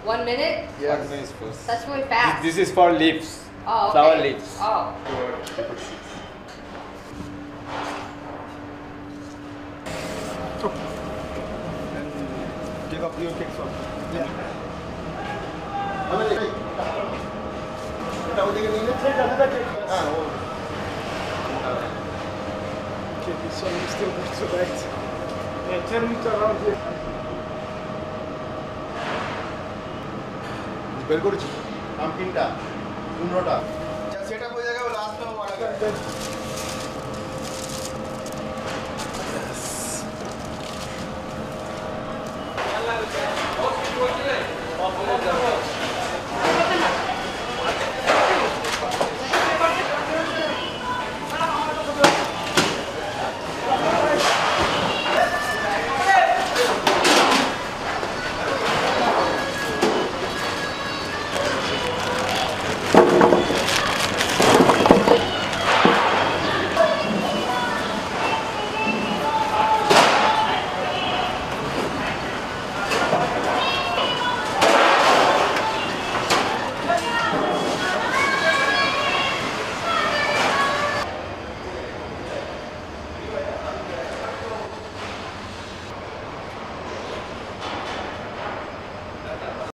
1 minute? Yes. 1 minute first. That's really fast. This is for leaves. Oh, okay. Flower leaves. Oh. And take up your cakes off. Yeah. Okay, this one is still good to right. Yeah, 10 meters around here. বের করেছি আমকিনটা 15টা যা setup হয়ে যাবে last নাও আগে Yes.